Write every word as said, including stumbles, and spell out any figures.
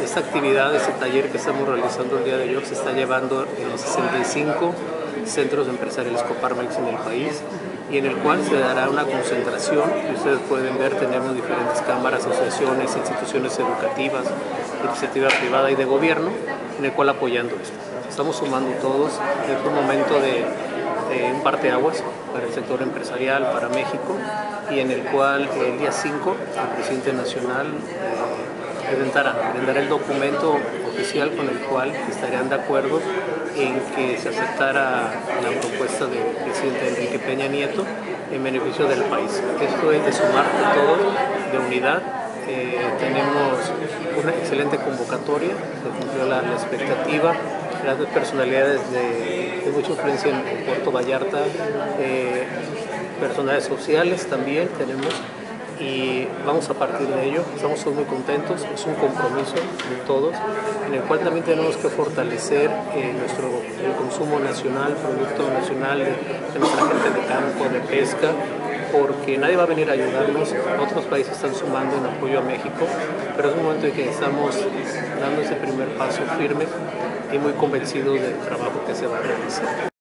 Esta actividad, este taller que estamos realizando el día de hoy, se está llevando en los sesenta y cinco centros empresariales Coparmex en el país, y en el cual se dará una concentración. Y ustedes pueden ver, tenemos diferentes cámaras, asociaciones, instituciones educativas, iniciativa privada y de gobierno, en el cual apoyando esto. Estamos sumando todos. Es un momento de, de un parteaguas para el sector empresarial, para México, y en el cual el día cinco el presidente nacional eh, presentará, presentará el documento oficial con el cual estarían de acuerdo en que se aceptara la propuesta del presidente Enrique Peña Nieto en beneficio del país. Esto es de sumar de todos, de unidad. Eh, tenemos una excelente convocatoria, se cumplió la, la expectativa, grandes personalidades de, de mucha influencia en, en Puerto Vallarta, eh, personalidades sociales también tenemos, y vamos a partir de ello. Estamos muy contentos, es un compromiso de todos, en el cual también tenemos que fortalecer eh, nuestro el consumo nacional, producto nacional de, de nuestra gente de campo, de pesca, porque nadie va a venir a ayudarnos. Otros países están sumando en apoyo a México, pero es un momento en que estamos dando ese primer paso firme y muy convencidos del trabajo que se va a realizar.